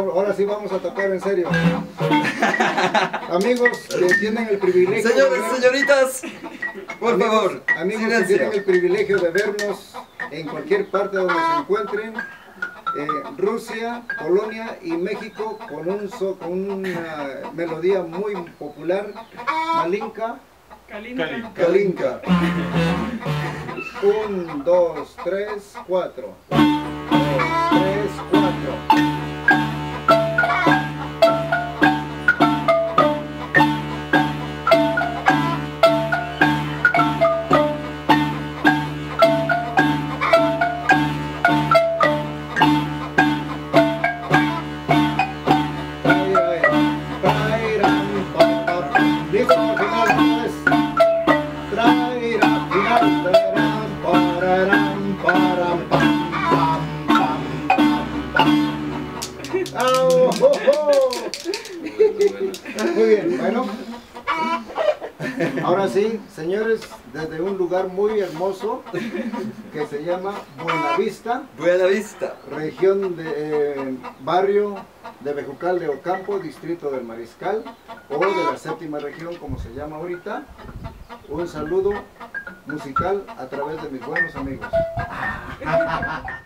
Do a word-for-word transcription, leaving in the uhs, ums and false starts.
ahora sí vamos a tocar en serio. Amigos que tienen el privilegio... Señores, de ver... señoritas, por amigos, favor, amigos silencio. que tienen el privilegio de vernos en cualquier parte donde se encuentren, eh, Rusia, Polonia y México, con, un so, con una melodía muy popular, Malinka. Kalinka. Kalinka. Un, dos, tres, cuatro. Dos, tres, cuatro. Muy bien, bueno, ahora sí, señores, desde un lugar muy hermoso que se llama Buenavista, Buenavista, región de eh, barrio de Bejucal de Ocampo, distrito del Mariscal, o de la séptima región, como se llama ahorita. Un saludo musical a través de mis buenos amigos.